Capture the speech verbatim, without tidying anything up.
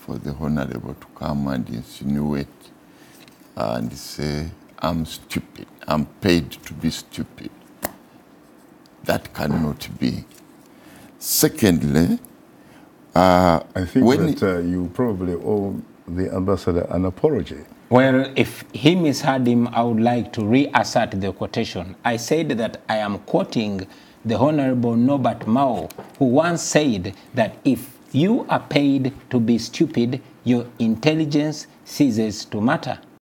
for the Honorable to come and insinuate and say, I'm stupid, I'm paid to be stupid. That cannot be. Secondly, uh, I think when that uh, you probably owe the ambassador an apology. Well, if he misheard him, I would like to reassert the quotation. I said that I am quoting the Honorable Robert Mull, who once said that if you are paid to be stupid, your intelligence ceases to matter.